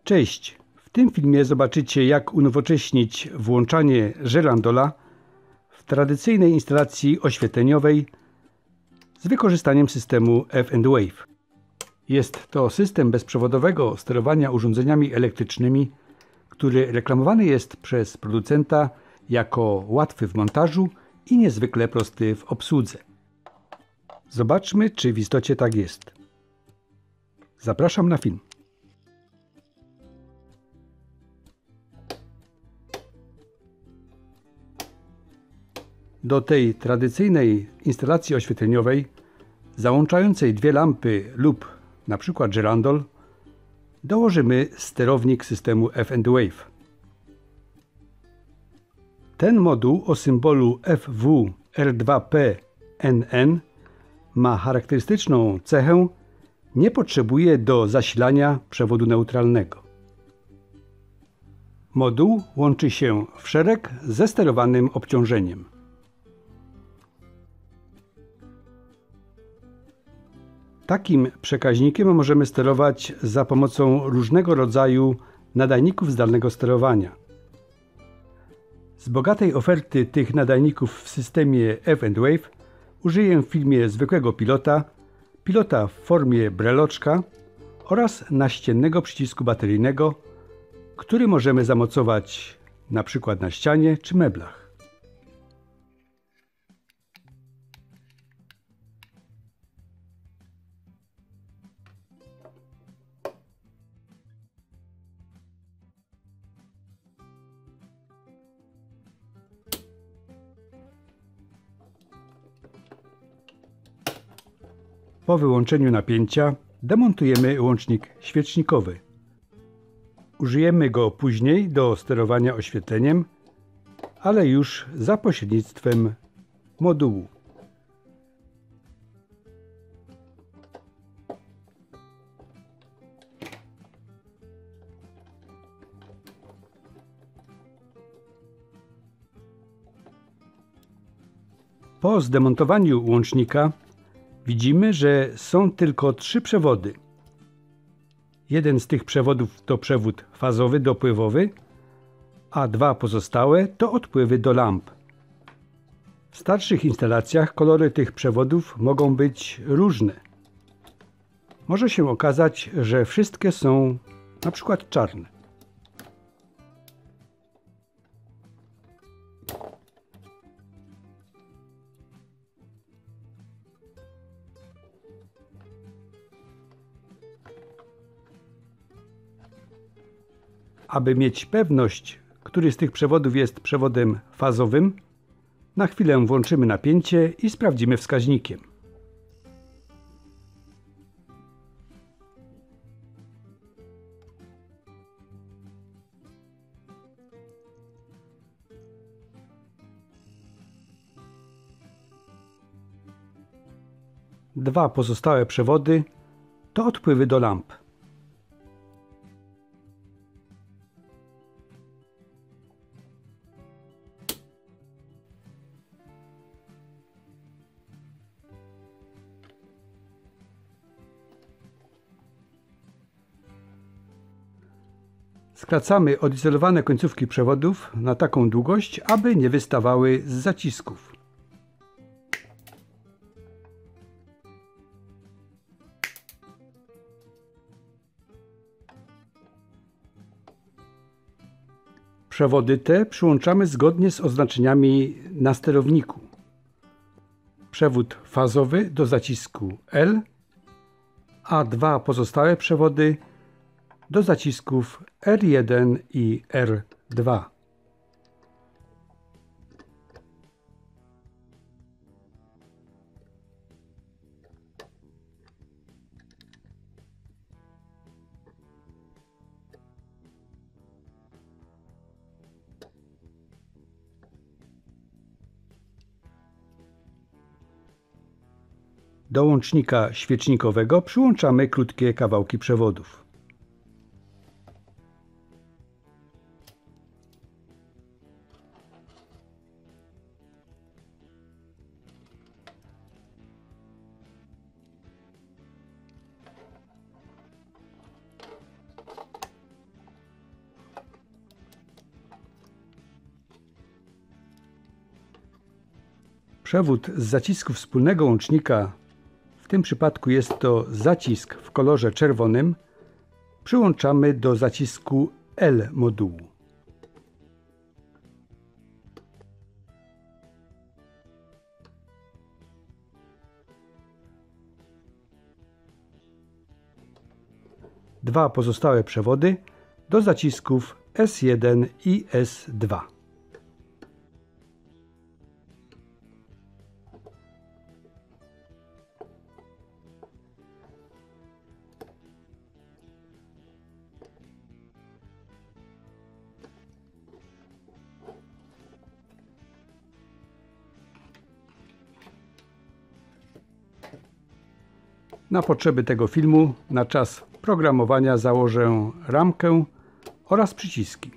Cześć! W tym filmie zobaczycie, jak unowocześnić włączanie żerandola w tradycyjnej instalacji oświetleniowej z wykorzystaniem systemu F&Wave. Jest to system bezprzewodowego sterowania urządzeniami elektrycznymi, który reklamowany jest przez producenta jako łatwy w montażu i niezwykle prosty w obsłudze. Zobaczmy, czy w istocie tak jest. Zapraszam na film. Do tej tradycyjnej instalacji oświetleniowej, załączającej dwie lampy lub np. żerandol, dołożymy sterownik systemu F&Wave. Ten moduł o symbolu FWR2PNN ma charakterystyczną cechę: nie potrzebuje do zasilania przewodu neutralnego. Moduł łączy się w szereg ze sterowanym obciążeniem. Takim przekaźnikiem możemy sterować za pomocą różnego rodzaju nadajników zdalnego sterowania. Z bogatej oferty tych nadajników w systemie F&Wave użyję w filmie zwykłego pilota w formie breloczka oraz naściennego przycisku bateryjnego, który możemy zamocować np. na ścianie czy meblach. Po wyłączeniu napięcia demontujemy łącznik świecznikowy. Użyjemy go później do sterowania oświetleniem, ale już za pośrednictwem modułu. Po zdemontowaniu łącznika widzimy, że są tylko 3 przewody. Jeden z tych przewodów to przewód fazowy dopływowy, a 2 pozostałe to odpływy do lamp. W starszych instalacjach kolory tych przewodów mogą być różne. Może się okazać, że wszystkie są np. czarne. Aby mieć pewność, który z tych przewodów jest przewodem fazowym, na chwilę włączymy napięcie i sprawdzimy wskaźnikiem. Dwa pozostałe przewody to odpływy do lamp. Skracamy odizolowane końcówki przewodów na taką długość, aby nie wystawały z zacisków. Przewody te przyłączamy zgodnie z oznaczeniami na sterowniku. Przewód fazowy do zacisku L, a 2 pozostałe przewody do zacisków R1 i R2. Do łącznika świecznikowego przyłączamy krótkie kawałki przewodów. Przewód z zacisku wspólnego łącznika, w tym przypadku jest to zacisk w kolorze czerwonym, przyłączamy do zacisku L modułu. Dwa pozostałe przewody do zacisków S1 i S2. Na potrzeby tego filmu na czas programowania założę ramkę oraz przyciski.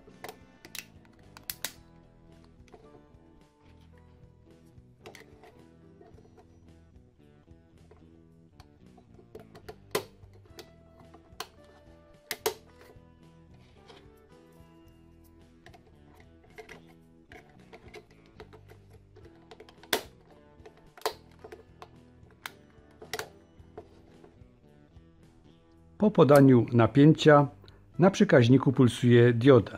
Po podaniu napięcia na przekaźniku pulsuje dioda.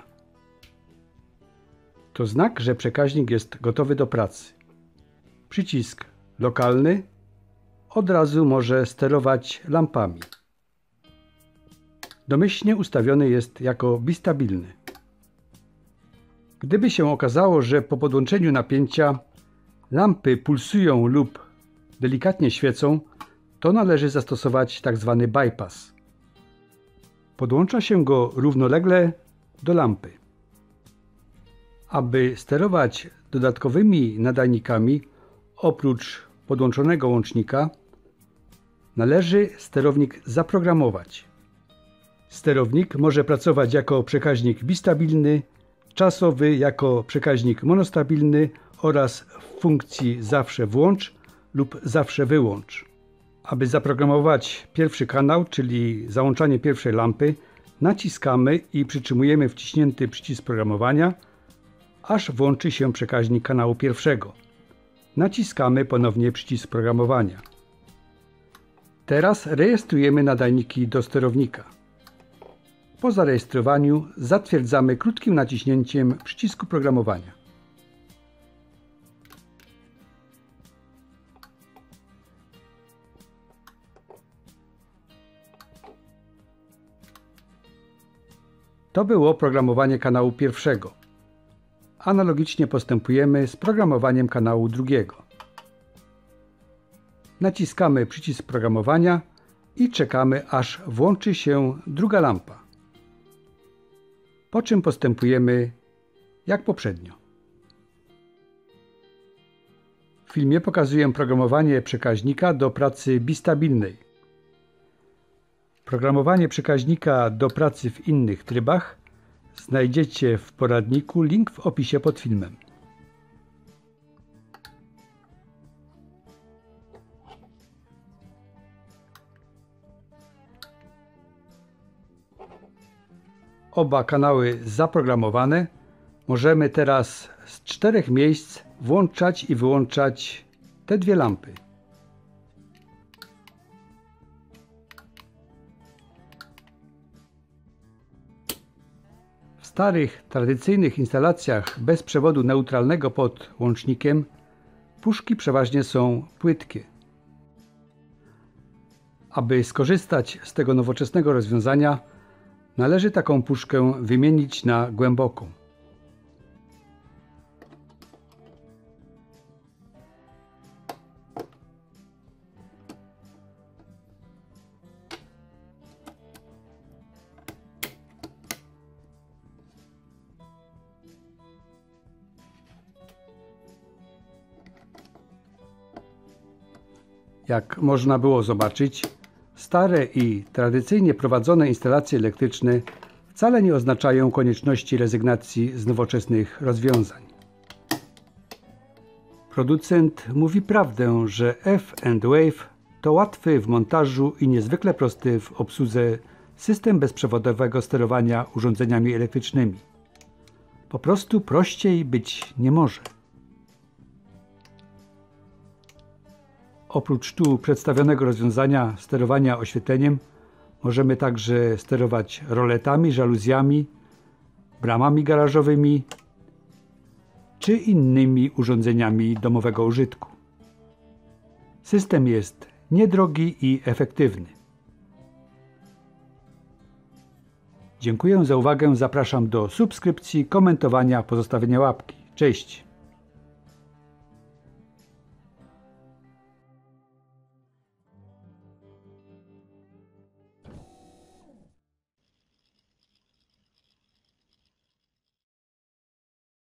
To znak, że przekaźnik jest gotowy do pracy. Przycisk lokalny od razu może sterować lampami. Domyślnie ustawiony jest jako bistabilny. Gdyby się okazało, że po podłączeniu napięcia lampy pulsują lub delikatnie świecą, to należy zastosować tzw. bypass. Podłącza się go równolegle do lampy. Aby sterować dodatkowymi nadajnikami, oprócz podłączonego łącznika, należy sterownik zaprogramować. Sterownik może pracować jako przekaźnik bistabilny, czasowy jako przekaźnik monostabilny oraz w funkcji zawsze włącz lub zawsze wyłącz. Aby zaprogramować pierwszy kanał, czyli załączanie pierwszej lampy, naciskamy i przytrzymujemy wciśnięty przycisk programowania, aż włączy się przekaźnik kanału pierwszego. Naciskamy ponownie przycisk programowania. Teraz rejestrujemy nadajniki do sterownika. Po zarejestrowaniu zatwierdzamy krótkim naciśnięciem przycisku programowania. To było programowanie kanału pierwszego. Analogicznie postępujemy z programowaniem kanału drugiego. Naciskamy przycisk programowania i czekamy, aż włączy się druga lampa. Po czym postępujemy jak poprzednio. W filmie pokazuję programowanie przekaźnika do pracy bistabilnej. Programowanie przekaźnika do pracy w innych trybach znajdziecie w poradniku, link w opisie pod filmem. Oba kanały zaprogramowane, możemy teraz z 4 miejsc włączać i wyłączać te dwie lampy. W starych, tradycyjnych instalacjach bez przewodu neutralnego pod łącznikiem puszki przeważnie są płytkie. Aby skorzystać z tego nowoczesnego rozwiązania, należy taką puszkę wymienić na głęboką. Jak można było zobaczyć, stare i tradycyjnie prowadzone instalacje elektryczne wcale nie oznaczają konieczności rezygnacji z nowoczesnych rozwiązań. Producent mówi prawdę, że F&Wave to łatwy w montażu i niezwykle prosty w obsłudze system bezprzewodowego sterowania urządzeniami elektrycznymi. Po prostu prościej być nie może. Oprócz tu przedstawionego rozwiązania sterowania oświetleniem możemy także sterować roletami, żaluzjami, bramami garażowymi czy innymi urządzeniami domowego użytku. System jest niedrogi i efektywny. Dziękuję za uwagę, zapraszam do subskrypcji, komentowania, pozostawienia łapki. Cześć!